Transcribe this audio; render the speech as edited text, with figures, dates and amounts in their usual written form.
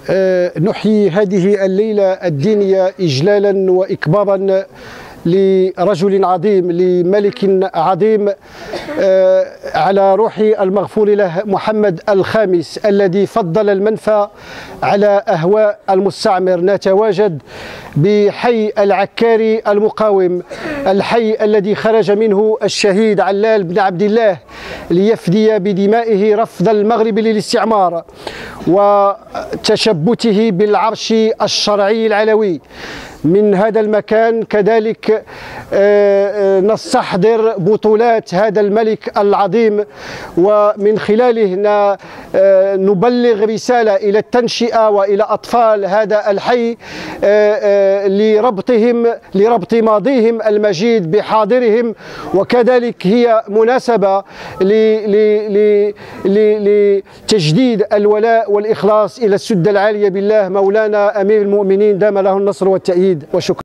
نحيي هذه الليلة الدينية إجلالا وإكبارا لرجل عظيم، لملك عظيم، على روح المغفور له محمد الخامس الذي فضل المنفى على أهواء المستعمر. نتواجد بحي العكاري المقاوم، الحي الذي خرج منه الشهيد علال بن عبد الله ليفدي بدمائه رفض المغرب للاستعمار وتشبته بالعرش الشرعي العلوي. من هذا المكان كذلك نستحضر بطولات هذا الملك العظيم، ومن خلاله نبلغ رسالة إلى التنشئة وإلى أطفال هذا الحي لربط ماضيهم المجيد بحاضرهم، وكذلك هي مناسبة لتجديد الولاء والإخلاص إلى السدة العالية بالله مولانا أمير المؤمنين دام له النصر والتأييد. وشكرا.